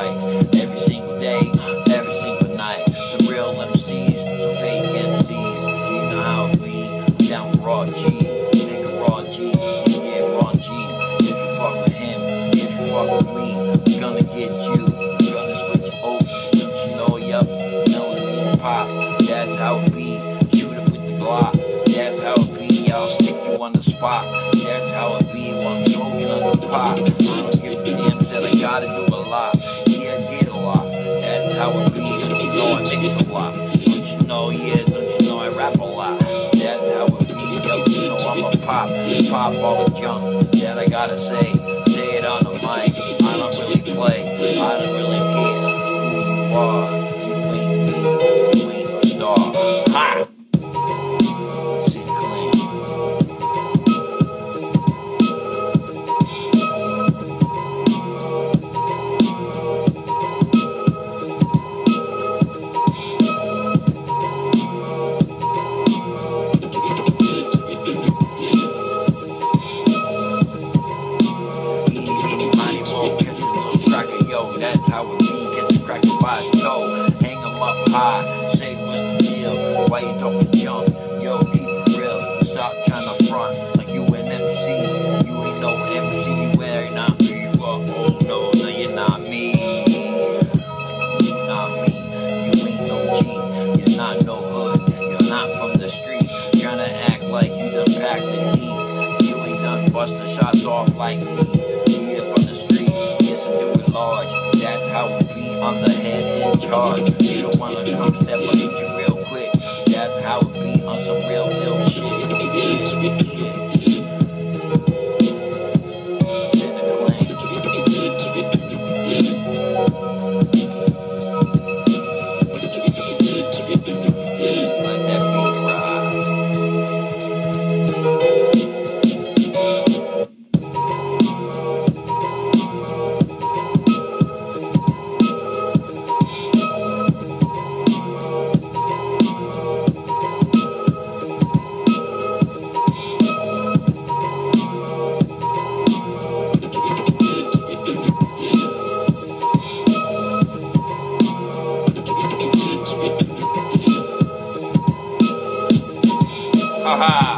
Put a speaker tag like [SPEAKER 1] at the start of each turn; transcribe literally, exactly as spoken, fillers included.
[SPEAKER 1] fight. Every single day, every single night. The real M Cs, the fake M Cs. You know how it be. Down raw G, nigga raw G, yeah raw G. If you fuck with him, if you fuck with me, we gonna get you. We gonna switch over. Don't you know? Yup, melody pop. That's how it be. Shoot it with the Glock. That's how it be. Y'all stick you on the spot. That's how it be when I'm smoking on the pot. I don't give a damn. Said I gotta do a lot. Yeah, I did a lot. That's how it be. Don't you know I mix a lot? Don't you know? Yeah, don't you know I rap a lot? That's how it be. Yo, you know I'm a pop. Pop all the junk that I gotta say. Say it on the mic. I don't really play. I don't really care. Why? You ain't me. You ain't no star. Ha! Sit clean. That's how it be, get the cracker by his toe. Hang him up high, say what's the deal. Why you talking junk? Yo, keep it real. Stop trying to front like you an M C. You ain't no M C, you ain't not me. Well, oh no, no you're not me. You're not me. You ain't no G. You're not no hood. You're not from the street. Trying to act like you done packed the heat. You ain't done busting shots off like me. You up on the street, yes I do it large. That's how it be, I'm the head in charge. You don't wanna come step up with you real quick. That's how it be on some real ill shit. Yeah, shit. Send a claim. Let that beat ride. Haha.